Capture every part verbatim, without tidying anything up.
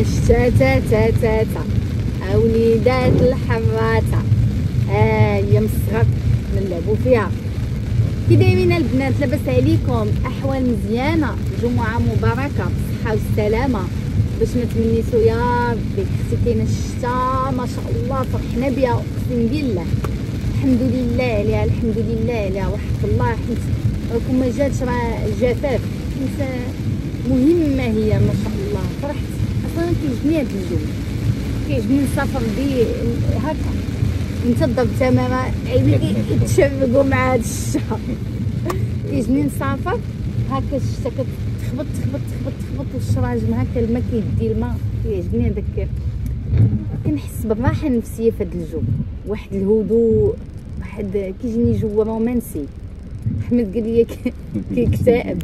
الشتا تا تا تا وليدات الحراته ها هي من الصغر نلعبوا فيها. كي دايرين البنات؟ لاباس عليكم؟ احوال مزيانه؟ جمعه مباركه بالصحه والسلامه باش نتمنيتو يا ربي. اختي كاينه الشتا ما شاء الله فرحنا بها اقسم بالله، الحمد لله عليها الحمد لله عليها وحق الله. حيت راكم ما جاتش راه الجفاف حيت مهمه هي ما شاء الله. فرحت اصلا كيعجبني هذا الجو، كيعجبني نسافر بيه هكا. انت ضرب تماما يتشرقوا مع هذا الشتا. كيعجبني نسافر هكا الشتا كتخبط تخبط تخبط تخبط والشراجم هكا الماء كيدي الماء. كيعجبني هذاك، كنحس بالراحه النفسيه في هذا الجو، واحد الهدوء، واحد كيجيني جو رومانسي. احمد قال لي كيكتئب.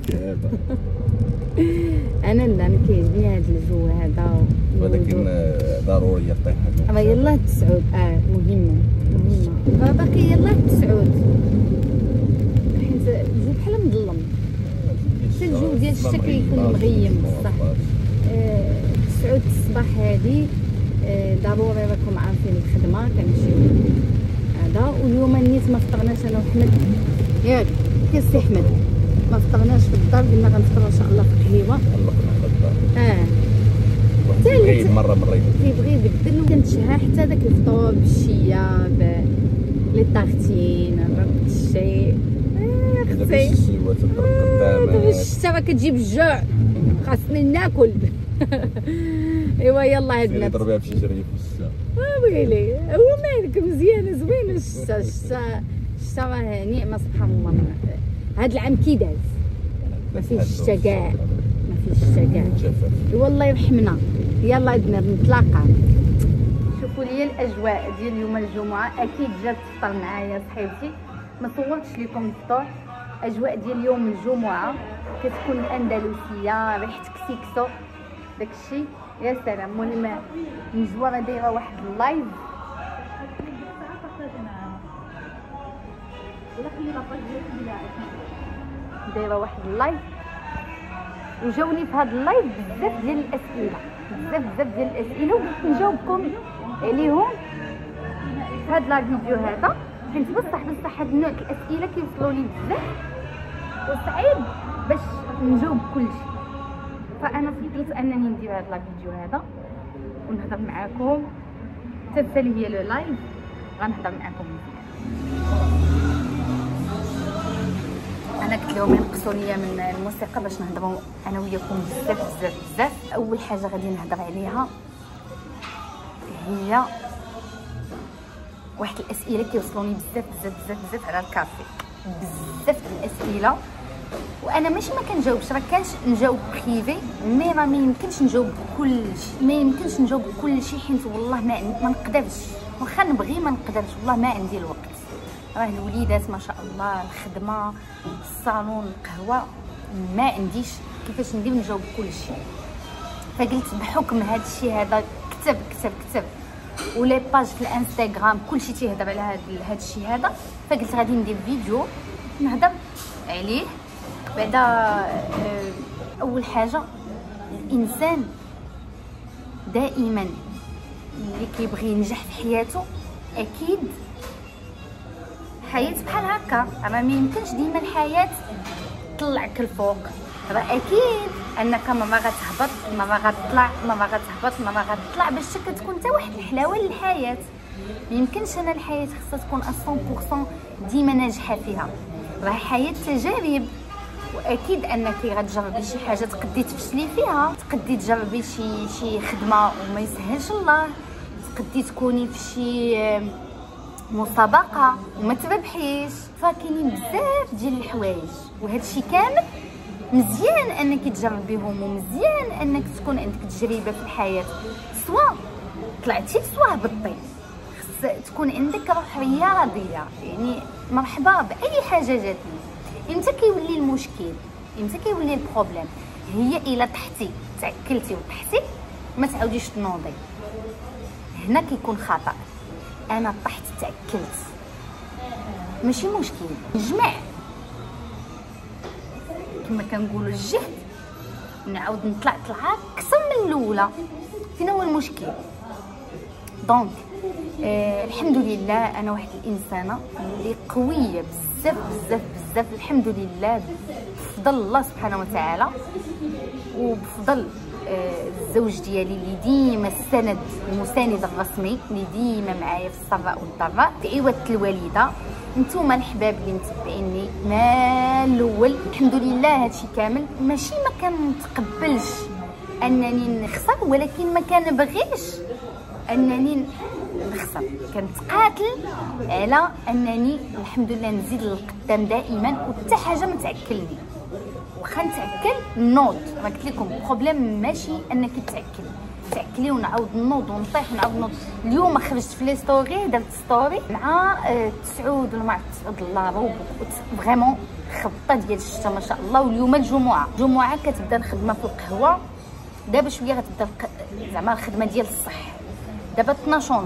انا لا انا كيعجبني هذا الجو هذا، ولكن ضروري الطيحه. راه يلاه التسعود اه مهمه مهمه. راه باقي يلاه التسعود حيت الجو بحال مظلم. حتى الجو ديال الشتا كيكون مغيم بصح. التسعود الصباح هذه ضروري راكم عارفين الخدمه كنمشيو هذا. واليوم نيت ما فطرناش انا وحمد ياك كي سي احمد، ما فطرناش في الدار. قلنا غنفطروا ان شاء الله في القهيوه. اه حتى اللي مره مره كيبغي يبدل وكنتشهى حتى داك الفطور بالشيه لي طارتين داك الشيء. اختي دابا الشتا راه كتجيب الجوع، خاصني ناكل. ايوا يلا البنات ضربيها بشي شريف في الشتا. ويلي هو مالك مزيانه زوينه الشتا. الشتا الشتا راه نعمه سبحان الله. هاد العام كي داز ما فيهش الشتا كاع، ما فيهش الشتا كاع والله يرحمنا. يلا البنات نتلاقى. شوفوا لي الاجواء ديال يوم الجمعه. اكيد جات تفطر معايا صحيبتي، ما صورتش لكم الفطور. اجواء ديال يوم الجمعه كتكون الاندلسيه، ريحه كسيكسو داكشي يا سلام. المهم نجوى دايره واحد اللايف دايره واحد اللايف وجاوني في هذا اللايف بزاف ديال الاسئله، بزاف بزاف ديال الاسئله وقلت نجاوبكم عليهم في هذا الفيديو هذا. حيت بصح بصح هاد النوع الاسئله كيوصلوا لي بزاف وصعيب باش نجاوب كلشي. فانا فضلت انني ندير هذا الفيديو هذا ونهضر معاكم حتى هي لو لايف غنهضر معاكم. انا قلت لهم ينقصوا لي من الموسيقى باش نهضروا انا وياكم بزاف بزاف بزاف. اول حاجه غادي نهضر عليها هي واحد الاسئله كيوصلوني بزاف بزاف بزاف بزاف على الكافي. بزاف د الاسئله وانا ماشي ما كنجاوبش، راه كانش نجاوب بريفي، مي راه ما يمكنش نجاوب كلشي، ما يمكنش نجاوب كلشي حيت والله ما ما نقدرش. واخا نبغي ما نقدرش والله، ما عندي الوقت. راه الوليدات ما شاء الله، الخدمه، الصالون، القهوه، ما عنديش كيفاش ندير نجاوب كلشي. فقلت بحكم هذا الشيء هذا كتب كتب كتب ولي باج في الانستغرام كلشي تيهضر على هذا هذا الشيء هذا، فقلت غادي ندير فيديو نهضر عليه. بعدا اول حاجه الانسان دائما اللي كيبغي ينجح في حياته اكيد حياه بحال هكا، راه ما يمكنش ديما الحياه تطلعك الفوق. راه اكيد انك مره غتهبط مره غتطلع مره غتهبط مره غتطلع باش كتكون حتى واحد الحلاوه للحياه. ما يمكنش انا الحياه خصها تكون مية بالمية ديما ناجحه فيها، راه حياه تجارب. واكيد انك غتجربي شي حاجه تقدي تفشلي فيها، تقدي تجربي شي شي خدمه وما يسهلش الله، تقدي تكوني في شي مسابقه وما تربحيش. فكاينين بزاف ديال الحوايج وهذا الشيء كامل مزيان انك تجربيهم، ومزيان انك تكون عندك تجربه في الحياه، سواء طلعتي سواء هبطتي. خص تكون عندك روح رياضيه، يعني مرحبا باي حاجه جاتني. امتى كيولي المشكل، امتى كيولي البروبليم، هي الا طحتي تعكلتي وطحتي ما تعاوديش تنوضي، هنا كيكون خطا. انا طحت تعكلت ماشي مشكل، نجمع كما كنقولوا الجهد، نعاود نطلع طلعه اكثر من الاولى فين هو المشكل؟ دونك آه الحمد لله انا واحد الانسانه اللي قويه بزاف بزاف بزاف الحمد لله، بفضل الله سبحانه وتعالى وبفضل آه الزوج ديالي اللي ديما السند المساند الرسمي اللي ديما معايا في السراء والضراء، بعوض الوالده. نتوما الحباب اللي متبعيني ما الاول الحمد لله هادشي كامل ماشي ما كنتقبلش انني نخسر، ولكن ما كنبغيش انني نخسر، كنتقاتل على انني الحمد لله نزيد للقدام دائما، وحتى حاجه ما تعكلني. واخا نتعكل نوض، ما قلت لكم البروبليم ماشي انك تعكل تعكلي ونعاود نوض ونطيح ونعاود نوض. اليوم خرجت في لي ستوري، درت ستوري مع تسعود ولا مع تسعود الله روب فريمون خبطه ديال الشتا ما شاء الله. واليوم الجمعه الجمعه كتبدا الخدمه في القهوه، دابا شويه غتبدا زعما الخدمه ديال الصح. دابا اثناش ونص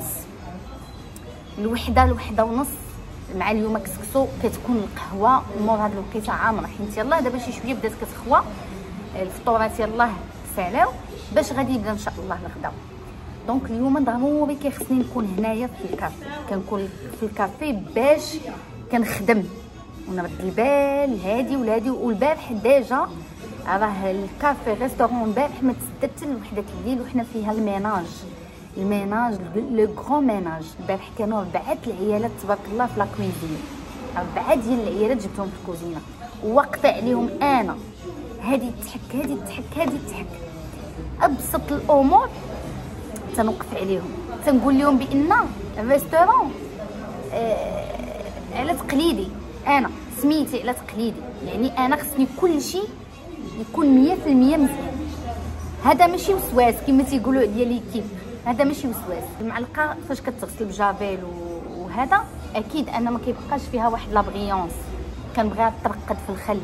الوحده الوحده ونص مع اليوم كسكسو كتكون القهوه مور هاد الوقيته عامره، حيت يلاه دابا شي شويه بدات كتخوى الفطورات يلاه سالاو باش غادي يبدا ان شاء الله الغدا. دونك اليوم ضروري كيخصني نكون هنايا في الكافي، كنكون في الكافي باش كنخدم ونرد البال هادي ولادي. والبارح ديجا راه الكافي ريستورون البارح ما تسدد حتى لوحده الليل وحنا فيها الميناج الميناج لو غران ميناج. البارح كانوا ربعه العيالات تبارك الله في لا كويزين، ربعه ديال العيالات جبتهم في الكوزينه وواقفه عليهم انا هادي تحك هادي تحك هادي تحك. ابسط الامور تنوقف عليهم، تنقول لهم بان الريستورون آه على تقليدي، انا سميتي على تقليدي، يعني انا خصني كل شيء يكون مية في المية مزيان. هذا ماشي وسواس كما تيقولوا عليا ليكيب، هذا ماشي وسواس. المعلقه فاش كتغسل بجافيل وهذا اكيد انا ما كيبقاش فيها واحد لا بريونس، كنبغيها ترقد في الخل.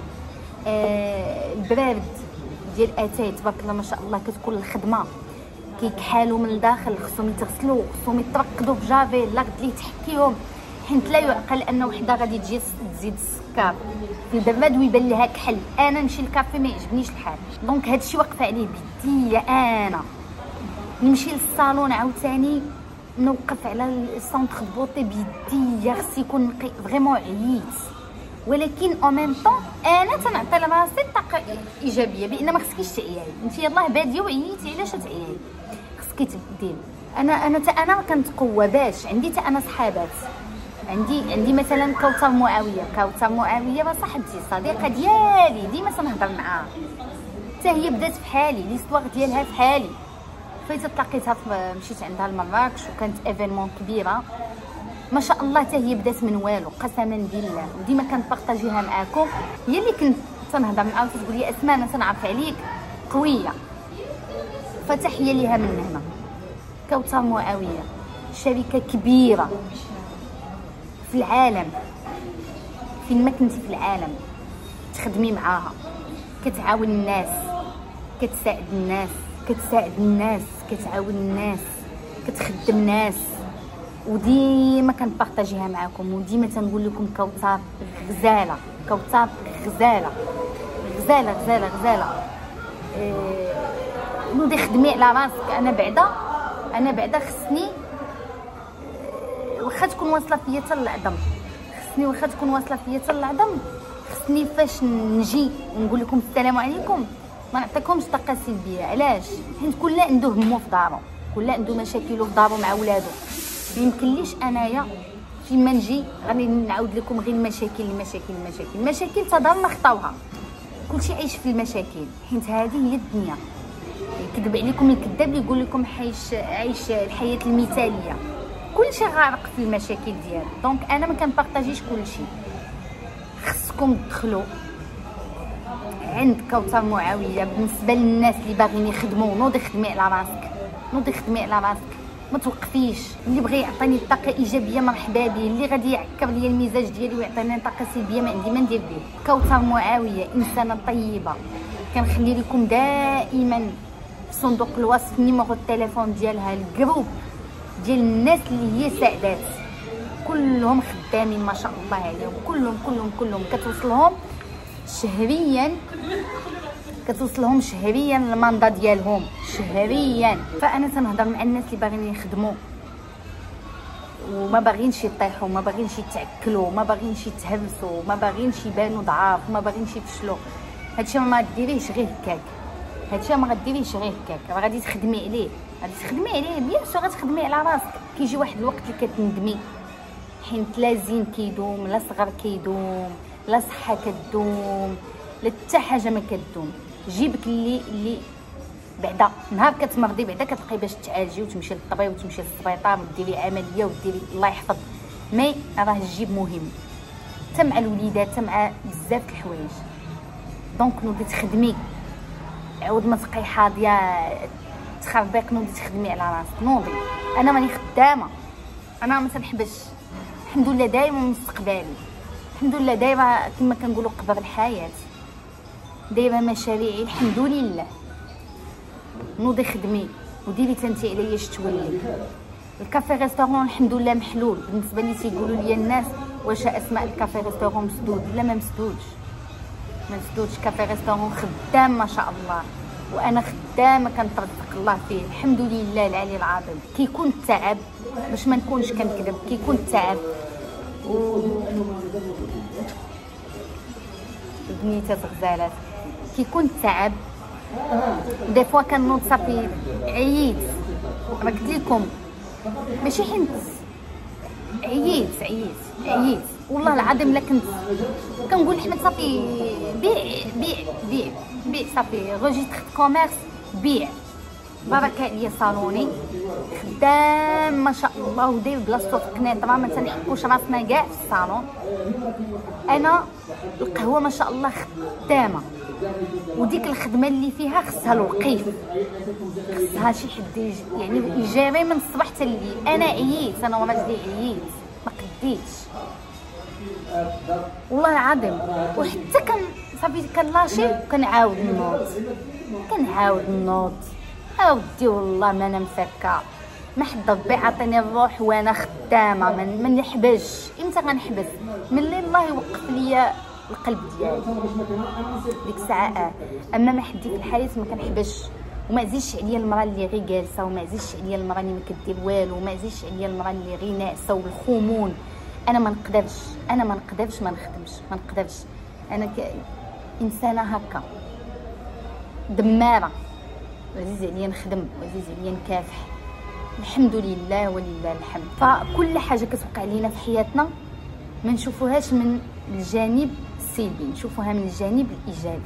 آه البراد ديال اتاي تبارك الله ما شاء الله كتكون الخدمه كيكحالوا من الداخل، خصهم يتغسلوا خصهم يترقدوا في جافيل، لا غد لي تحكيهم، حيت لا يعقل ان وحده غادي تجي تزيد السكر في البراد ويبان لها كحل. انا نمشي للكافي ما يعجبنيش الحال، دونك هادشي واقف عليه بيديا. انا نمشي للصالون عاوتاني نوقف على السونتر دو بوتي بيديا، خص يكون نقي فريمون. عييت ولكن او ميم طون انا تنعطي لراسي طاقه ايجابيه بان ما خصكيش تعياي. انت يلاه باديه وعييتي علاش تعياي؟ خصك تبديل. انا انا تا انا كنتقوى باش عندي تا انا صحابات، عندي عندي مثلا كوثر معاويه. كوثر معاويه راه صاحبتي صديقه ديالي ديما تنهضر معاها، حتى هي بدات في حالي ليستواغ ديالها في حالي. فايت تلاقيتها مشيت عندها لمراكش وكانت ايفينمون كبيره ما شاء الله، حتى هي بدات من والو قسما بالله، وديما كنبارطاجيها معاكم. هي اللي كنت تنهضر معاها وتقول لي اسماء انا تنعرف عليك قويه، فتحيه ليها من هنا. كوثر معاويه شركه كبيره في العالم، فين ما كنتي في العالم تخدمي معاها، كتعاون الناس، كتساعد الناس، كتساعد الناس، كتعاون الناس، كتخدم الناس، وديما كنبارطاجيها معكم. وديما تنقول لكم كوثر غزاله، كوثر غزاله غزاله غزاله غزاله. إيه نوضي خدمي على راسك. انا بعدا انا بعدا خصني واخا تكون واصله فيا حتى للعظم، خصني واخا تكون واصله فيا حتى للعظم، خصني فاش نجي ونقول لكم السلام عليكم ما نعطيكمش طاقه سلبيه. علاش؟ حيت كل عنده همو في دارو، كل عنده مشاكل في دارو مع ولادو. ما يمكنليش انايا فيما نجي غادي نعاود لكم غير المشاكل المشاكل المشاكل المشاكل تدار ما خطاوها، كلشي عايش في المشاكل، حيت هذه هي الدنيا. يكذب عليكم الكذاب اللي يقول لكم عايش عايش الحياه المثاليه، كلشي غارق في المشاكل ديالو. دونك انا ما كنبارطاجيش كلشي. خصكم تدخلوا عند كوثر معاويه. بالنسبه للناس اللي باغيين يخدموا، نوضي خدمي على راسك، نوضي خدمي على راسك، ما توقفيش. اللي بغى يعطيني طاقه ايجابيه مرحبا به، اللي غادي يعكر لي المزاج ديالي ويعطيني طاقه سلبيه ما عندي ما ندير به. كوثر معاويه انسانه طيبه، كنخلي لكم دائما في صندوق الوصف نيميرو التليفون ديالها، الجروب ديال الناس اللي هي سعدات، كلهم خدامين ما شاء الله عليهم، كلهم كلهم كلهم كتوصلهم شهريا كتوصلهم شهريا الماندا ديالهم شهريا. فانا تنهضر مع الناس اللي باغيين يخدموا وما باغينش يطيحوا، ما باغينش يتعكلوا، ما باغينش يتهرسوا، ما باغينش يبانوا ضعاف، ما باغينش يفشلوا. هادشي ما غديريش غير هكاك، هادشي ما غديريش غير هكاك، راه غادي تخدمي عليه، غادي تخدمي عليه بيان سور، غتخدمي على راسك. كيجي واحد الوقت اللي كتندمي، حيت لا زين كيدوم، لا صغر كيدوم، لا صحه كدوم، لا حتى حاجه ما كدوم. جيبك اللي اللي بعدا نهار كتمرضي بعدا كتبقاي باش تعالجي وتمشي للطبيب وتمشي للسبيطار وديري عمليه وديري الله يحفظ، مي راه الجيب مهم حتى مع الوليدات، حتى مع بزاف د الحوايج. دونك نوضي تخدمي، عاود ما تبقاي حاضيه تخربيق، نوضي تخدمي على راسك. نوضي انا ماني خدامه، انا ما تنحبش، الحمد لله دايما مستقبلي، الحمد لله دايما كما كنقولوا قبر الحياه، دايما مشاريعي الحمد لله. نوضي خدمي وديري تنتي عليا اش تولي. الكافي ريستورون الحمد لله محلول بالنسبه لي. تيقولوا لي الناس واش اسماء الكافي ريستورون مسدود؟ لا ما مسدودش، ما مسدودش. كافي ريستورون خدام ما شاء الله، وانا خدامه كنترزق الله فيه الحمد لله العلي العظيم. كيكون التعب، باش ما نكونش كنكذب، كيكون التعب و بنيتات غزالات، كيكون التعب دي فوا كنوض صافي عييت، راه قلت لكم ماشي حيت عييت عييت عييت والله العظيم لا كنت كنقول احمد صافي بيع بيع بيع بيع صافي روجيستر كوميرس بيع. بركه عليا صالوني خدام ما شاء الله وداير بلاصتو في قنيطره، ما تنحكوش راسنا كاع في الصالون. انا القهوه ما شاء الله خدامه، وديك الخدمه اللي فيها خصها الوقيف، خصها شي حد يجي يعني يجاري من الصباح حتى الليل. انا عييت، انا وراجلي عييت ما قديتش والله العظيم. وحتى كان صافي كنلاشي وكنعاود نوض، كنعاود نوض اودي والله ما انا مسكه، ما حد ربي عطيني الروح وانا خدامه. ما نحبش، امتى غنحبس؟ ملي الله يوقف ليا القلب ديالي ديك الساعه. اه اما ما حدي في الحياه ما كنحبش. وما عزيزش عليا المراه اللي غير جالسه، وما عزيزش عليا المراه اللي ما كدير والو، وما عزيزش عليا المراه اللي غير ناعسه والخمون. انا ما نقدرش، انا ما نقدرش ما نخدمش، ما نقدرش. انا ك... انسانه هكا دماره، عزيز عليا نخدم وعزيز عليا نكافح الحمد لله ولله الحمد. فكل حاجه كتوقع لينا في حياتنا ما نشوفوهاش من الجانب السلبي، نشوفوها من الجانب الايجابي.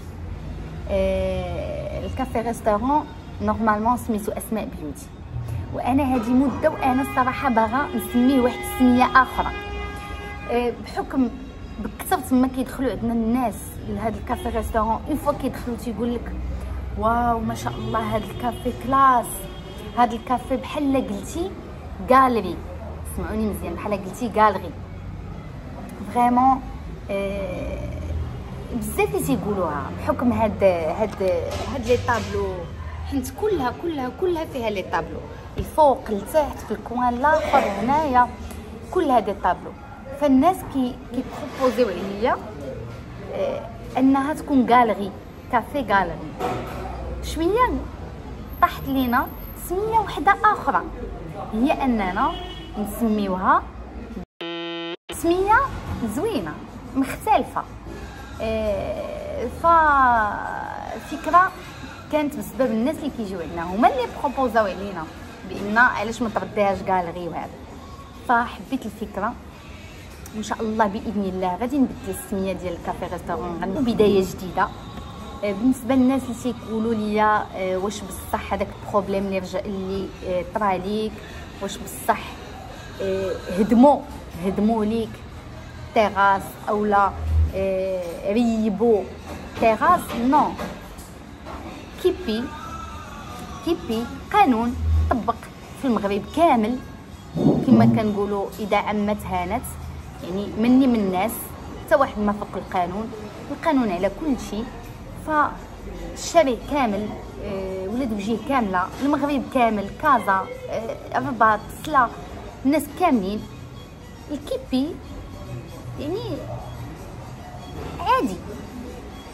آه الكافي ريستورون نورمالمون سميتو اسماء بيوتي، وانا هذه مده وانا الصراحه باغا نسميه واحد السميه اخرى. آه بحكم بكثر تما كيدخلوا عندنا الناس لهذا الكافي ريستورون، اون فوا كيدخلوا تيقول لك واو ما شاء الله هذا الكافي كلاس، هذا الكافي بحال قلتي غالري. سمعوني مزيان، بحال قلتي غالري فريمون. آه بزاف اللي تيقولوها بحكم هاد هاد هاد لي طابلو، حيت كلها كلها كلها فيها لي طابلو، الفوق لتحت في الكوان الاخر هنايا كل هاد الطابلو. فالناس كي كيبروبوزيو عليا آه انها تكون غالري، كافي غالري. شويه طاحت لينا سميه وحده اخرى، هي اننا نسميوها سميه زوينه مختلفه. آه ففكره كانت بسبب الناس اللي كيجيو عندنا، هما اللي بروبوزاو علينا بان علاش ما ترديهاش غالري وهذا. فحبيت الفكره وان شاء الله باذن الله غادي نبدل السميه ديال الكافي ريستورون، غنبداو بدايه جديده. بالنسبه للناس اللي تيقولوا لي واش بصح هذاك البروبليم اللي رجع اللي طرا ليك، واش بصح هدموا هدموا ليك تيراس اولا ريبو تيراس؟ نو، كيبي كيبي قانون طبق في المغرب كامل كما كنقولوا اذا عمت هانت، يعني مني من الناس حتى واحد ما فوق القانون، القانون على كل شيء. فالشارع كامل، ولاد وجيه كامله، المغرب كامل، كازا، الرباط، سلا، الناس كاملين الكيبي يعني عادي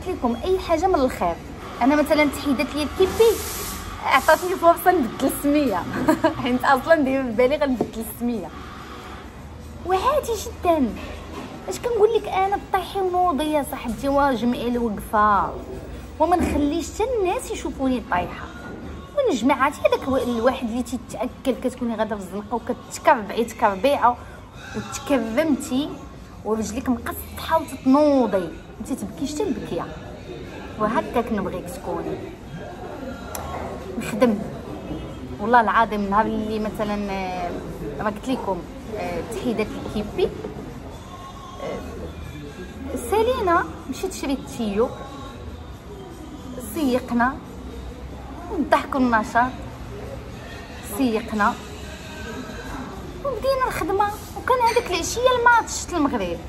قلت لكم اي حاجه من الخير. انا مثلا تحيدات لي الكيبي عطاتني فرصه نبدل السميه حيت اصلا دايما في بالي غنبدل السميه، وعادي جدا. اش كنقول لك انا طيحي ونوضي يا صاحبتي واجمعي الوقفه وما نخليش حتى الناس يشوفوني طايحه. من جماعتي هذاك الواحد اللي تيتاكل كتكوني غاده في الزنقه وكتكربعي تكربيعه وتكرمتي ورجليك مقصحه وتتنوضي انت تبكيش حتى البكيه، وهكاك نبغيك تكوني. نخدم والله العظيم نهار اللي مثلا ما قلت لكم تحيدات الكيبي سالينا مشيت شريت تيو سيقنا ضحكوا النشاط سيقنا وبدينا الخدمه. وكان هذاك العشيه الماتش تاع المغرب.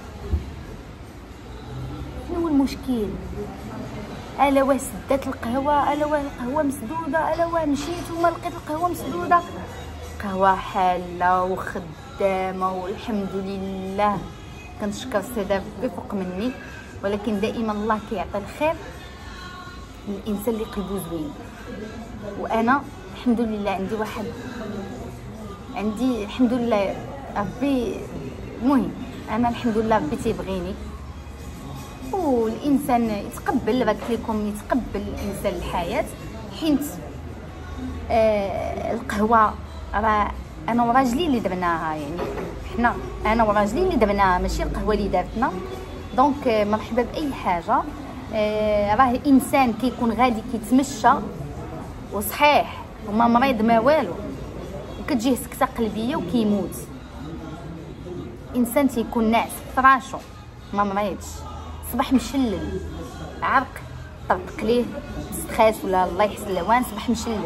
شنو هو المشكل؟ الا واه سدات القهوه، الا واه القهوه مسدوده، الا واه مشيت وما لقيت القهوه مسدوده. قهوه حاله وخدامه والحمد لله. كنشكر السيده ربي فوق مني، ولكن دائما الله كيعطي الخير للانسان اللي قلبو زوين. وانا الحمد لله عندي واحد عندي الحمد لله ربي. المهم انا الحمد لله ربي تيبغيني، والانسان يتقبل. قلت لكم يتقبل الانسان الحياه. حيت آه القهوه راه انا وراجلي اللي درناها، يعني حنا انا وراجلي اللي درناها ماشي القهوه اللي دارتنا. دونك آه مرحبا باي حاجه. آه راه الانسان كيكون غادي كيتمشى وصحيح وما مريض ما والو وكتجيه سكته قلبيه وكيموت. انسان تيكون ناعس في فراشو ما مريضش، صباح مشلل عرق طرطق ليه ستريس ولا الله يحسن الهوان، صباح مشلل.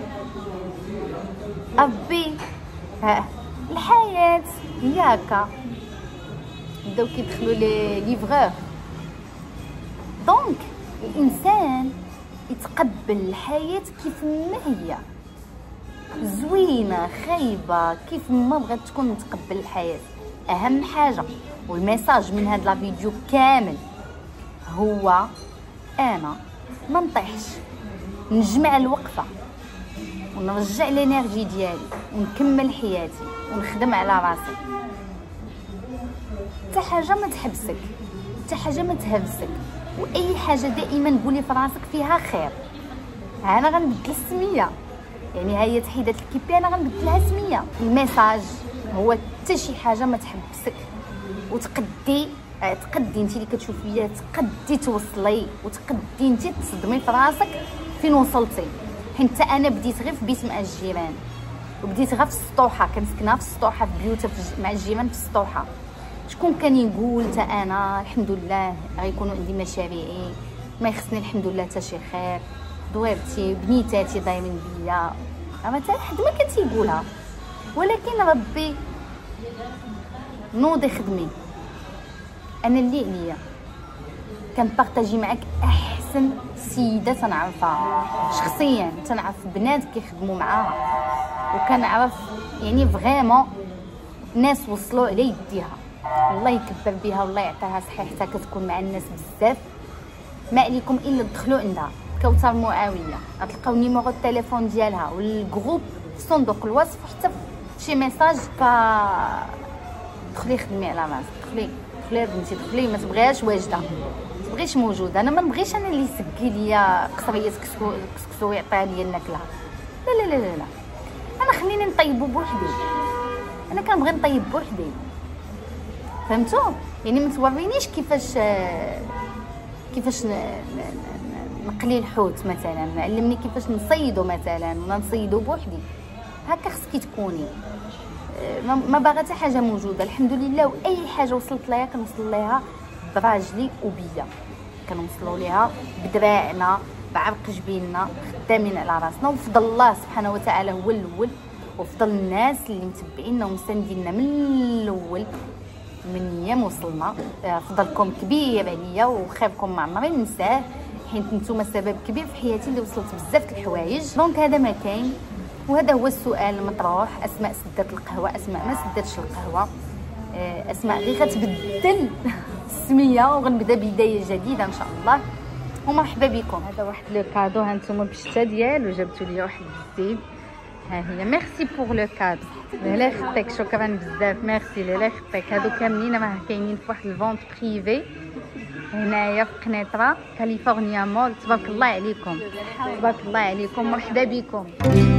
ربي ها الحياه هي هكا. بداو كيدخلوا لي ليفغور. دونك الانسان يتقبل الحياه كيف ما هي، زوينه خايبه كيف ما بغات تكون، متقبل الحياه. اهم حاجه والميساج من هذا الفيديو كامل هو انا ما نطيحش، نجمع الوقفه ونرجع الانرجي ديالي ونكمل حياتي ونخدم على راسي. حتى حاجه ما تحبسك، حتى حاجه ما تهبسك، واي حاجه دائما قولي في راسك فيها خير. انا غنبدل السميه، يعني هي تحيدات الكيبي انا غنبدلها سميه. الميساج هو حتى شي حاجه ما تحبسك، وتقدي تقدي انت اللي كتشوفيا تقدي توصلي، وتقدي انت تصدمي في راسك فين وصلتي. حيت انا بديت غير في بيت مع الجيران، وبديت غير في السطوحه، كنسكنها في السطوحه في بيوتها مع الجيران في السطوحه. شكون كان يقول تا انا الحمد لله غيكونوا عندي مشاريعي، ما يخصني الحمد لله حتى شي خير، دويرتي بنيتاتي دايمين بيا، راه حتى حد ما كان تيقولها. ولكن ربي نوضي خدمي. انا اللي عليا كنبارطاجي معاك احسن سيده تنعرفها شخصيا، تنعرف بنات كيخدموا معاها، وكنعرف يعني فريمون ناس وصلوا على يديها. الله يكبر بها والله يعطيها صحه حتى كتكون مع الناس بزاف. ما عليكم الا تدخلوا عندها كوثر معاويه، غتلقاو نيميرو التليفون ديالها والجروب في صندوق الوصف، حتى شي ميساج. ف دخلي خدمي على راسك، دخلي دخلي بنتي دخلي، ما تبغيهاش واجده، ما تبغيش موجوده. انا ما نبغيش انا اللي يسقي ليا قصريه كسكسو كسكسو يعطيها ليا ناكلها. لا لا لا لا لا، انا خليني نطيبو بوحدي، انا كنبغي نطيب بوحدي. فهمتوا؟ يعني ما تورينيش كيفاش كيفاش نقلي الحوت مثلا، علمني كيفاش نصيدو مثلا ولا نصيدو بوحدي. هكا خصك تكوني ما باغا حتى حاجه موجوده الحمد لله. واي حاجه وصلت ليها كنوصل ليها براجلي وبيا، كنوصلوا ليها بدراعنا بعرق جبيننا، خدامين على راسنا. وفضل الله سبحانه وتعالى هو الاول، وفضل الناس اللي متبعينا ومسانديننا من الاول من ايام وصلنا. فضلكم كبير عليا وخيركم ما عمري ننساه، حيت نتوما سبب كبير في حياتي اللي وصلت بزاف د الحوايج. دونك هذا ما كاين، وهذا هو السؤال المطروح. اسماء سدات القهوه، اسماء ما سداتش القهوه، اسماء غير غتبدل السميه وغنبدا بدايه جديده ان شاء الله. ومرحبا بكم. هذا واحد لو كادو، ها نتوما بالشتا ديالو جبتوا لي واحد الزيت. ها هي ميرسي بوغ لو كادو، لا خطيك، شكرا بزاف، ميرسي لا خطيك. هادو كاملين راه كاينين في واحد الفونت بريفي هنايا في قنيطره كاليفورنيا مول. تبارك الله عليكم، تبارك الله عليكم، مرحبا بكم.